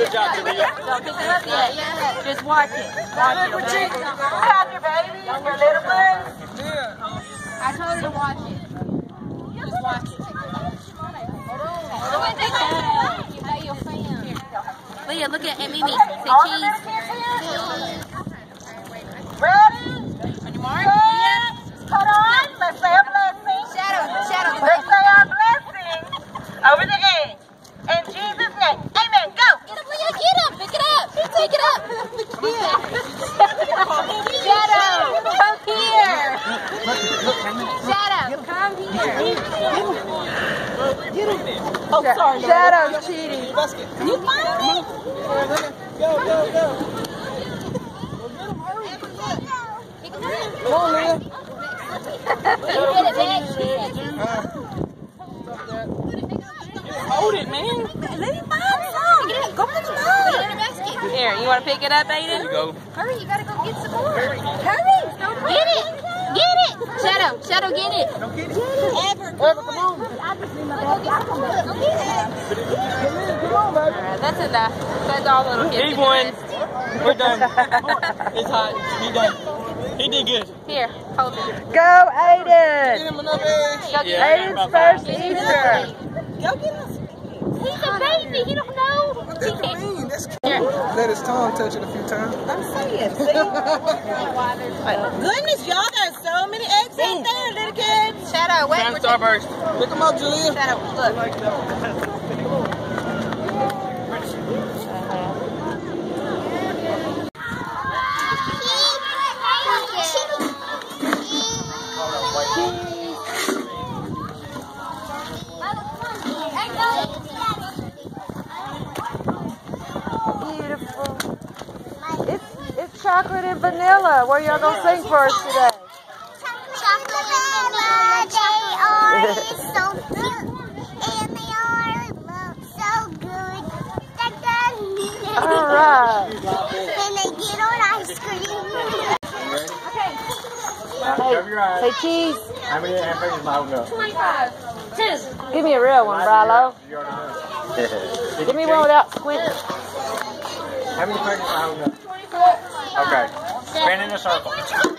Good job, Julia. Don't pick it up yet. Just watch it. Watch it, okay? Have your babies, your little ones. I told her to watch it. Just watch it. Leah, look at Mimi. Say cheese. Ready? On your mark, Leah. Leah. Hold on. Let's say a blessing. Shadow. Let's say our blessing over the egg. In Jesus' name. Amen. Go. Get up, Leah. Get up. Pick it up. Pick it up. Shadow, come here. Shadow, come here. Oh, sorry. Shadow's cheating. You found it? Go. Come on, Leah. You did it, man. Hold it, man. Let him find some. Go pick him up. Put it in a basket. Here, you want to pick it up, Aiden? There you go. Hurry, you gotta go get some more. Hurry. Get it. Shadow, get it. Don't get it. Ever, come on. Go get it. Come on, baby. Alright, that's enough. That's all little kids. He won. We're done. It's hot. He done. He did good. Here, hold it. Go, Aiden. Get him enough eggs. Go get it. Aiden's first Easter. Go get us. He's a baby. He don't know. What does it mean? That's cute. Here. Let his tongue touch it a few times. I'm saying. Goodness, y'all got so many eggs out there, little kids. Shadow, wait. Time Starburst. Pick him up, Julia. Shadow, look. Beautiful. It's chocolate and vanilla. What are y'all going to sing for us today? Chocolate and vanilla, they are so cute, and they all look so good. All right. And they get on ice cream. Say cheese. How many hamburgers am I holding up? 25. Give me a real one, Bry. Give me one without squinting. How many hamburgers am I holding up? 24. Okay. Spin in a circle.